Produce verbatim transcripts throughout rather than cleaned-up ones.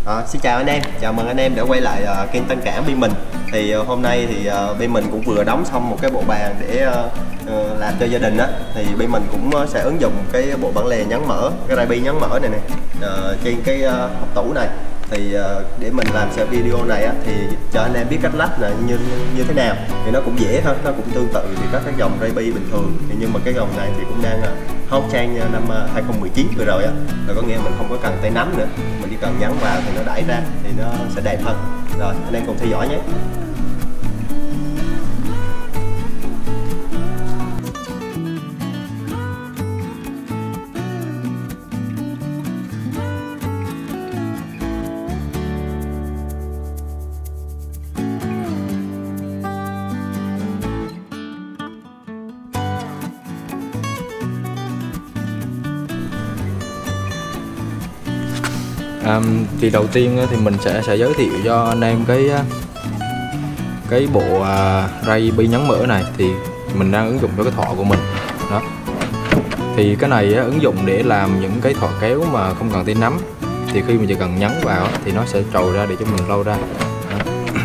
À, xin chào anh em, chào mừng anh em đã quay lại uh, kênh Tân Cảng bên mình. Thì uh, hôm nay thì uh, bên mình cũng vừa đóng xong một cái bộ bàn để uh, uh, làm cho gia đình á. Thì bên mình cũng uh, sẽ ứng dụng cái bộ bản lề nhắn mở, cái rai bi nhắn mở này này uh, trên cái uh, hộp tủ này. Thì uh, để mình làm sẽ video này á, thì cho anh em biết cách lắp là như như thế nào. Thì nó cũng dễ thôi, nó cũng tương tự với các cái dòng rai bi bình thường. Thì nhưng mà cái dòng này thì cũng đang uh, hot trend năm uh, hai không một chín vừa rồi á. Là có nghĩa mình không có cần tay nắm nữa, mình chỉ cần nhấn vào thì nó đẩy ra thì nó sẽ đẹp hơn. Rồi anh em cùng theo dõi nhé. À, thì đầu tiên thì mình sẽ sẽ giới thiệu cho anh em cái cái bộ uh, ray bi nhấn mở này. Thì mình đang ứng dụng cho cái thọ của mình đó. Thì cái này uh, ứng dụng để làm những cái thọ kéo mà không cần tay nắm. Thì khi mình chỉ cần nhấn vào thì nó sẽ trồi ra để cho mình lau ra đó.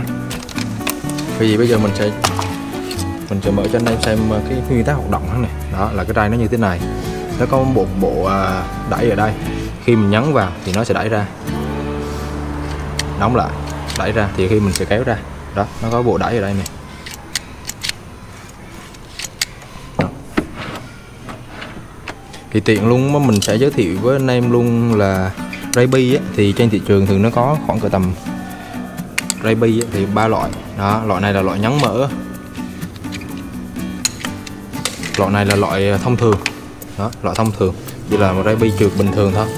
Vì bây giờ mình sẽ mình sẽ mở cho anh em xem cái nguyên tắc hoạt động này. Đó là cái ray nó như thế này, nó có một bộ uh, đẩy ở đây. Khi mình nhấn vào thì nó sẽ đẩy ra, đóng lại, đẩy ra thì khi mình sẽ kéo ra. Đó, nó có bộ đẩy ở đây này. Đó. Thì tiện luôn mà mình sẽ giới thiệu với anh em luôn là ray bi thì trên thị trường thường nó có khoảng cỡ tầm ray bi thì ba loại. Đó, loại này là loại nhấn mở, loại này là loại thông thường. Đó, loại thông thường chỉ là một ray bi trượt bình thường thôi.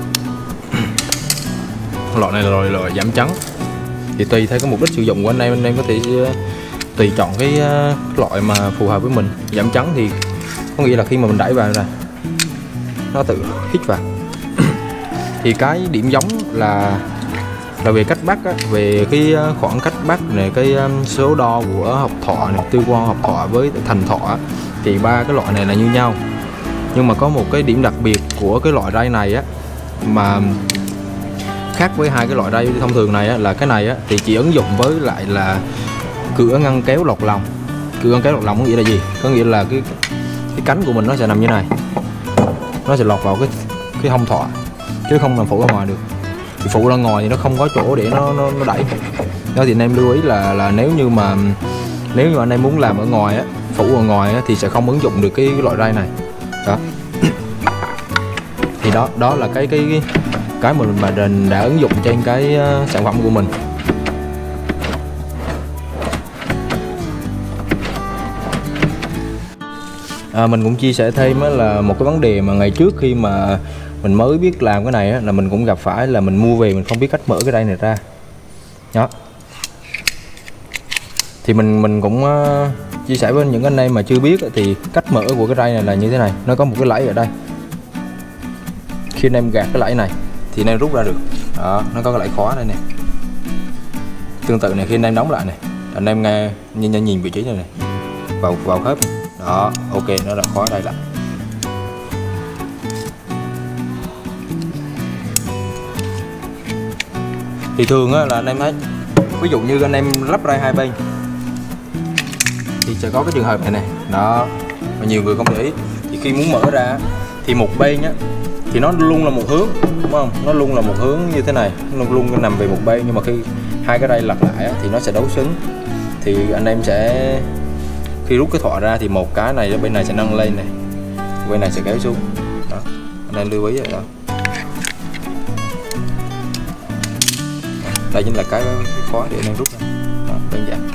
Loại này là loại, loại giảm chấn. Thì tùy theo cái mục đích sử dụng của anh em, anh em có thể tùy chọn cái loại mà phù hợp với mình. Giảm chấn thì có nghĩa là khi mà mình đẩy vào này nó tự hít vào. Thì cái điểm giống là là về cách bắt á, về cái khoảng cách bắt này, cái số đo của hộp thọ này, tư quan hộp thọ với thành thọ thì ba cái loại này là như nhau. Nhưng mà có một cái điểm đặc biệt của cái loại ray này á mà khác với hai cái loại ray thông thường này á, là cái này á thì chỉ ứng dụng với lại là cửa ngăn kéo lọt lòng. Cửa ngăn kéo lọt lòng có nghĩa là gì? Có nghĩa là cái cái cánh của mình nó sẽ nằm như này, nó sẽ lọt vào cái cái hông thọ chứ không làm phủ ra ngoài được. Thì phủ ra ngoài thì nó không có chỗ để nó nó, nó đẩy. Đó thì anh em lưu ý là là nếu như mà nếu như anh em muốn làm ở ngoài á, phủ ở ngoài á, thì sẽ không ứng dụng được cái, cái loại ray này. Đó. Thì đó đó là cái cái cái, cái mình mà mình đã ứng dụng trên cái uh, sản phẩm của mình. À, mình cũng chia sẻ thêm là một cái vấn đề mà ngày trước khi mà mình mới biết làm cái này á, là mình cũng gặp phải là mình mua về mình không biết cách mở cái ray này ra. Đó. Thì mình mình cũng uh, chia sẻ với những anh em mà chưa biết thì cách mở của cái ray này là như thế này. Nó có một cái lẫy ở đây. Khi anh em gạt cái lẫy này thì anh em rút ra được. Đó, nó có cái lẫy khóa đây nè. Tương tự này, khi anh em đóng lại này, anh em nghe nhìn nhìn vị trí này này, vào vào khớp. Đó, ok, nó đã khóa đây lại. Thì thường á, là anh em thấy, ví dụ như anh em lắp ray hai bên thì sẽ có cái trường hợp này này. Đó, mà nhiều người không để ý. Thì khi muốn mở ra thì một bên á thì nó luôn là một hướng, đúng không? Nó luôn là một hướng như thế này, nó luôn nằm về một bên. Nhưng mà khi hai cái ray lật lại á, thì nó sẽ đấu xứng. Thì anh em sẽ khi rút cái thọ ra thì một cái này bên này sẽ nâng lên này, bên này sẽ kéo xuống. Đó, anh em lưu ý rồi đó. Đây chính là cái, cái khóa để anh em rút ra. Đó, đơn giản.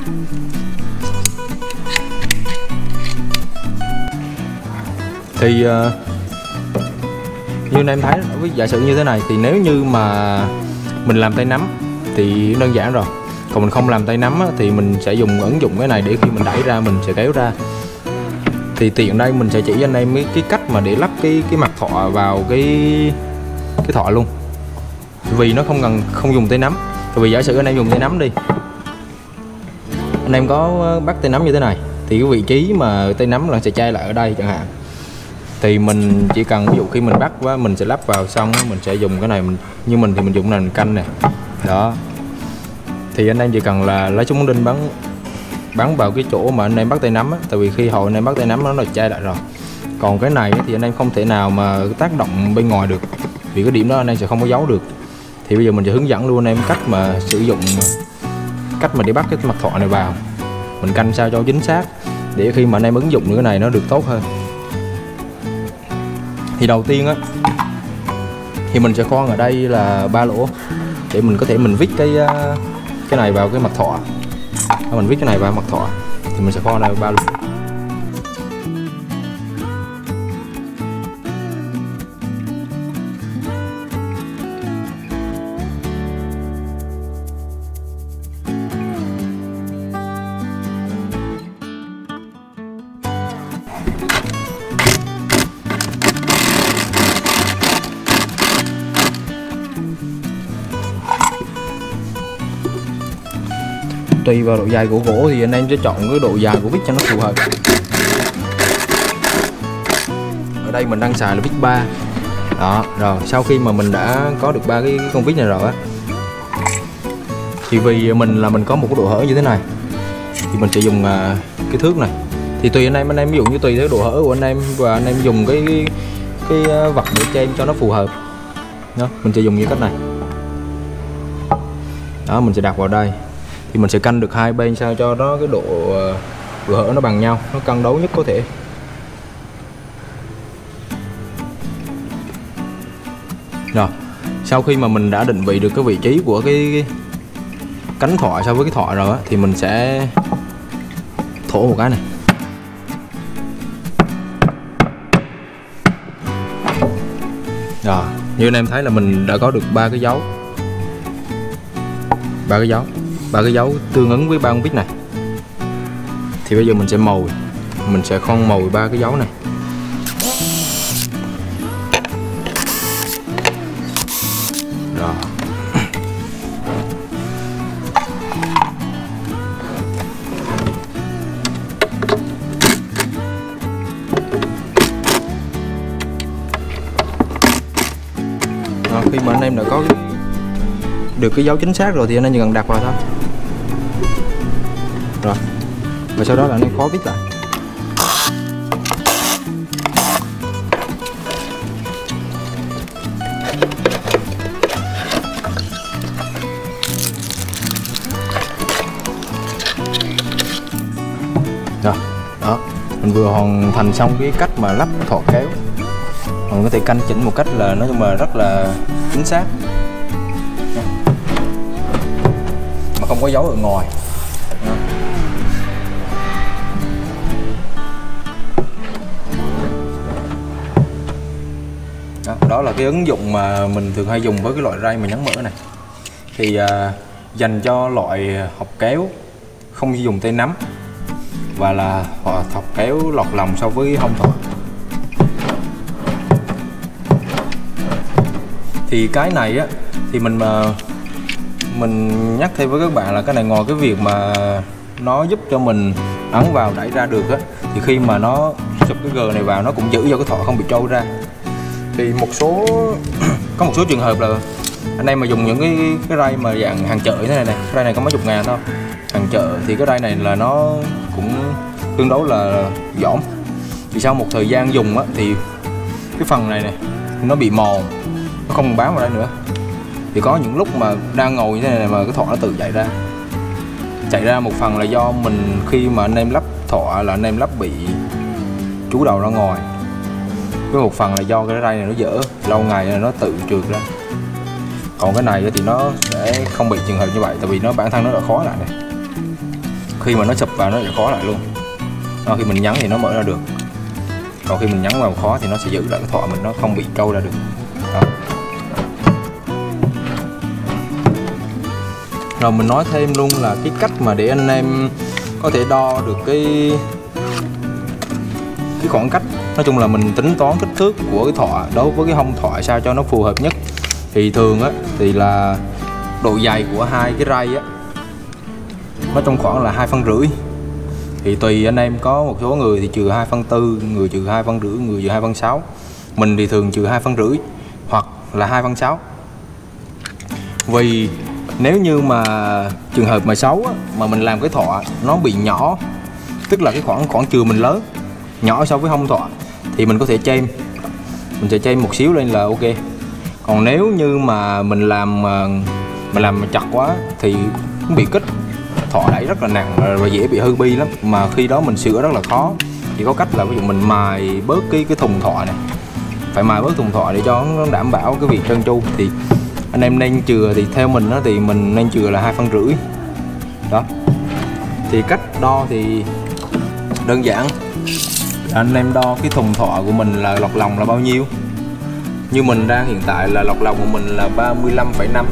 Thì uh, như anh em thấy, với giả sử như thế này thì nếu như mà mình làm tay nắm thì đơn giản rồi. Còn mình không làm tay nắm á, thì mình sẽ dùng ứng dụng cái này để khi mình đẩy ra mình sẽ kéo ra. Thì tiện đây mình sẽ chỉ anh em cái, cái cách mà để lắp cái cái mặt thọ vào cái cái thọ luôn. Vì nó không cần không dùng tay nắm. Vì giả sử anh em dùng tay nắm đi, anh em có bắt tay nắm như thế này thì cái vị trí mà tay nắm là sẽ chai lại ở đây chẳng hạn. Thì mình chỉ cần ví dụ khi mình bắt quá mình sẽ lắp vào xong mình sẽ dùng cái này, mình như mình thì mình dùng cái này mình canh nè đó. Thì anh em chỉ cần là lấy súng đinh bắn bắn vào cái chỗ mà anh em bắt tay nắm á, tại vì khi hồi anh em bắt tay nắm nó là chai lại rồi. Còn cái này thì anh em không thể nào mà tác động bên ngoài được, vì cái điểm đó anh em sẽ không có giấu được. Thì bây giờ mình sẽ hướng dẫn luôn anh em cách mà sử dụng, cách mà để bắt cái mặt thọ này vào, mình canh sao cho chính xác để khi mà anh em ứng dụng cái này nó được tốt hơn. Thì đầu tiên á thì mình sẽ khoan ở đây là ba lỗ để mình có thể mình vít cái cái này vào cái mặt thọ. Mình vít cái này vào mặt thọ thì mình sẽ khoan đây ba lỗ. Tùy vào độ dài của gỗ thì anh em sẽ chọn cái độ dài của vít cho nó phù hợp. Ở đây mình đang xài là vít ba. Đó, rồi sau khi mà mình đã có được ba cái, cái con vít này rồi á, thì vì mình là mình có một cái độ hở như thế này thì mình sẽ dùng uh, cái thước này. Thì tùy anh em, anh em ví dụ như tùy theo độ hở của anh em và anh em dùng cái cái, cái vật để trên cho nó phù hợp. Đó, mình sẽ dùng như cách này. Đó, mình sẽ đặt vào đây. Thì mình sẽ canh được hai bên sao cho nó cái độ độ hở nó bằng nhau, nó cân đối nhất có thể. Rồi, sau khi mà mình đã định vị được cái vị trí của cái, cái cánh thọ so với cái thọ rồi á, thì mình sẽ thổ một cái này. Rồi, như anh em thấy là mình đã có được ba cái dấu, ba cái dấu. ba cái dấu tương ứng với ba con vít này. Thì bây giờ mình sẽ mồi, mình sẽ khoan mồi ba cái dấu này. Rồi. Rồi, khi mà anh em đã có cái, được cái dấu chính xác rồi thì anh em chỉ cần đặt vào thôi. Rồi, và sau đó là anh em khóa vít lại. Rồi, đó, mình vừa hoàn thành xong cái cách mà lắp thọ kéo. Mình có thể canh chỉnh một cách là nói chung là rất là chính xác, mà không có dấu ở ngoài. Đó, đó là cái ứng dụng mà mình thường hay dùng với cái loại ray mà nhấn mở này. Thì à, dành cho loại học kéo không dùng tay nắm và là họ học kéo lọt lòng so với hông thọ. Thì cái này á thì mình mà mình nhắc thêm với các bạn là cái này ngoài cái việc mà nó giúp cho mình ấn vào đẩy ra được á, thì khi mà nó sụp cái gờ này vào nó cũng giữ cho cái thọ không bị trôi ra. Thì một số có một số trường hợp là anh em mà dùng những cái cái ray mà dạng hàng chợ như thế này này, ray này có mấy chục ngàn thôi, hàng chợ thì cái ray này là nó cũng tương đối là dỏm. Thì sau một thời gian dùng á thì cái phần này này nó bị mòn, nó không bám vào đây nữa. Thì có những lúc mà đang ngồi như thế này mà cái thọ nó tự chạy ra. Chạy ra một phần là do mình khi mà anh em lắp thọ là anh em lắp bị chú đầu ra ngoài. Với một phần là do cái ray này nó dở, lâu ngày là nó tự trượt ra. Còn cái này thì nó sẽ không bị trường hợp như vậy, tại vì nó bản thân nó đã khóa lại này. Khi mà nó sụp vào nó sẽ khóa lại luôn. Đó, khi mình nhấn thì nó mở ra được. Còn khi mình nhấn vào khóa thì nó sẽ giữ lại cái thọ mình, nó không bị trâu ra được. Đó. Rồi mình nói thêm luôn là cái cách mà để anh em có thể đo được cái cái khoảng cách. Nói chung là mình tính toán kích thước của cái thọ đối với cái hông thọ sao cho nó phù hợp nhất. Thì thường á thì là độ dày của hai cái ray á nó trong khoảng là hai phân rưỡi. Thì tùy anh em, có một số người thì chừa hai phân tư, người chừa hai phân rưỡi, người chừa hai phân sáu. Mình thì thường chừa hai phân rưỡi hoặc là hai phân sáu. Vì nếu như mà trường hợp mà xấu á, mà mình làm cái thọ nó bị nhỏ, tức là cái khoảng khoảng chừa mình lớn, nhỏ so với hông thọ, thì mình có thể chêm, mình sẽ chêm một xíu lên là ok. Còn nếu như mà mình làm mình làm chặt quá thì cũng bị kích, thọ đẩy rất là nặng và dễ bị hư bi lắm, mà khi đó mình sửa rất là khó. Chỉ có cách là ví dụ mình mài bớt cái cái thùng thọ này, phải mài bớt thùng thọ để cho nó đảm bảo cái việc trơn tru. Thì anh em nên chừa, thì theo mình đó thì mình nên chừa là hai phân rưỡi đó. Thì cách đo thì đơn giản, anh em đo cái thùng thọ của mình là lọt lòng là bao nhiêu. Như mình đang hiện tại là lọt lòng của mình là ba mươi lăm phẩy năm,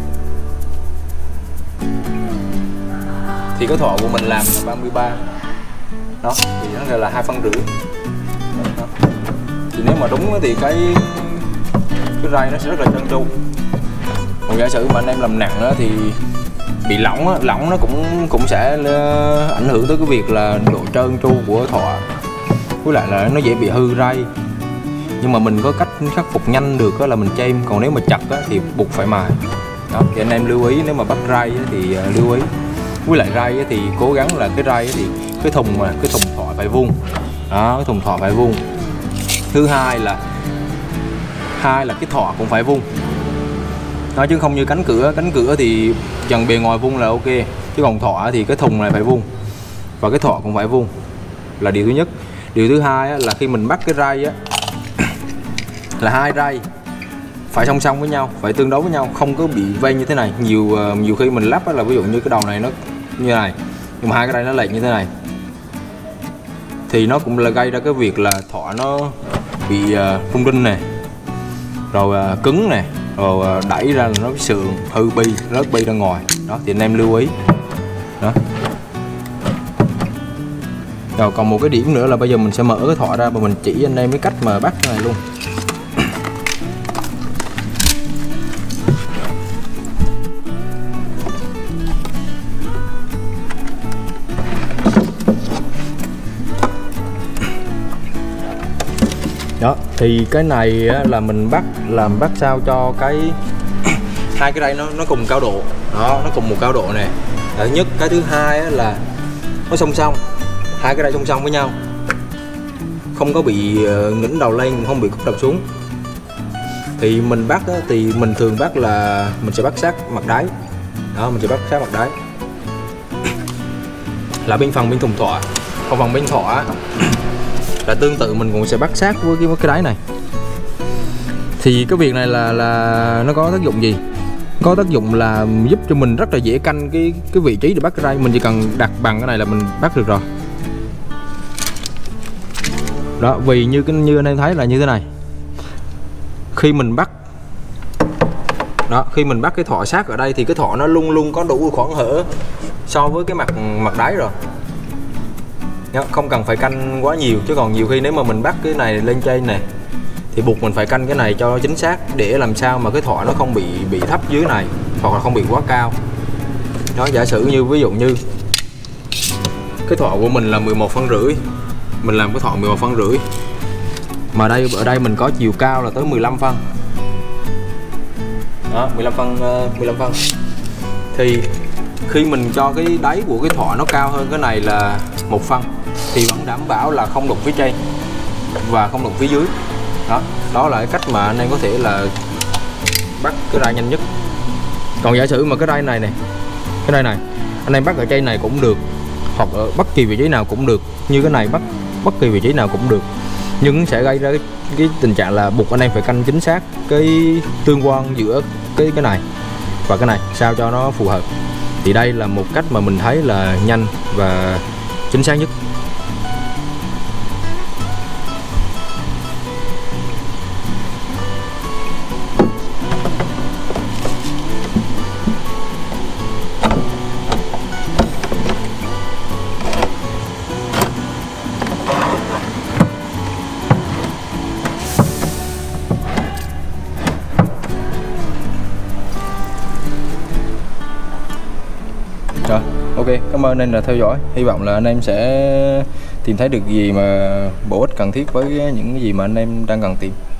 thì cái thọ của mình làm là ba mươi ba đó, thì nó là hai phân rưỡi đó. Thì nếu mà đúng thì cái cái ray nó sẽ rất là trơn tru. Còn giả sử mà anh em làm nặng đó thì bị lỏng á, lỏng nó cũng cũng sẽ ảnh hưởng tới cái việc là độ trơn tru của thọ, với lại là nó dễ bị hư ray. Nhưng mà mình có cách khắc phục nhanh được đó là mình chêm, còn nếu mà chặt á, thì buộc phải mài đó. Thì anh em lưu ý, nếu mà bắt ray á, thì lưu ý, với lại ray á, thì cố gắng là cái ray á, thì cái thùng mà cái thùng thọ phải vuông đó, cái thùng thọ phải vuông. Thứ hai là hai là cái thọ cũng phải vuông đó, chứ không như cánh cửa, cánh cửa thì dần bề ngoài vuông là ok, chứ còn thọ thì cái thùng này phải vuông và cái thọ cũng phải vuông, là điều thứ nhất. Điều thứ hai á, là khi mình bắt cái ray á, là hai ray phải song song với nhau, phải tương đối với nhau, không có bị vây như thế này. Nhiều uh, nhiều khi mình lắp á, là ví dụ như cái đầu này nó như này, nhưng mà hai cái ray nó lệch như thế này, thì nó cũng là gây ra cái việc là thọ nó bị uh, rung rinh nè, rồi uh, cứng nè, rồi uh, đẩy ra là nó sườn hư bi, rớt bi ra ngoài đó. Thì anh em lưu ý đó. Rồi còn một cái điểm nữa là bây giờ mình sẽ mở cái thọ ra và mình chỉ anh em cái cách mà bắt cái này luôn. Đó, thì cái này là mình bắt làm bắt sao cho cái hai cái đây nó nó cùng cao độ đó, nó cùng một cao độ này. Thứ nhất, cái thứ hai là nó song song, hai cái đây song song với nhau, không có bị ngẩng đầu lên, không bị cúi đầu xuống. Thì mình bắt đó, thì mình thường bắt là mình sẽ bắt sát mặt đáy đó, mình sẽ bắt sát mặt đáy là bên phần bên thùng thọ. Còn phần bên thọ là tương tự, mình cũng sẽ bắt sát với cái, với cái đáy này. Thì cái việc này là là nó có tác dụng gì? Có tác dụng là giúp cho mình rất là dễ canh cái cái vị trí để bắt cái ray. Mình chỉ cần đặt bằng cái này là mình bắt được rồi. Đó, vì như cái như anh em thấy là như thế này. Khi mình bắt đó, khi mình bắt cái thọ sát ở đây thì cái thọ nó luôn luôn có đủ khoảng hở so với cái mặt mặt đáy rồi. Không cần phải canh quá nhiều, chứ còn nhiều khi nếu mà mình bắt cái này lên trên này thì buộc mình phải canh cái này cho chính xác, để làm sao mà cái thọ nó không bị bị thấp dưới này, hoặc là không bị quá cao. Đó, giả sử như ví dụ như cái thọ của mình là mười một phân rưỡi, mình làm cái thọ mười một phân rưỡi, mà đây ở đây mình có chiều cao là tới mười lăm phân. Đó, mười lăm phân, mười lăm phân. Thì khi mình cho cái đáy của cái thọ nó cao hơn cái này là một phân thì vẫn đảm bảo là không đụng phía trên và không đụng phía dưới. Đó, đó là cái cách mà anh em có thể là bắt cái ray nhanh nhất. Còn giả sử mà cái ray này này, cái ray này anh em bắt ở trên này cũng được, hoặc ở bất kỳ vị trí nào cũng được, như cái này bắt bất kỳ vị trí nào cũng được, nhưng sẽ gây ra cái, cái tình trạng là buộc anh em phải canh chính xác cái tương quan giữa cái cái này và cái này sao cho nó phù hợp. Thì đây là một cách mà mình thấy là nhanh và chính xác nhất. Rồi, Ok, cảm ơn anh em đã theo dõi. Hy vọng là anh em sẽ tìm thấy được gì mà bổ ích cần thiết với những gì mà anh em đang cần tìm.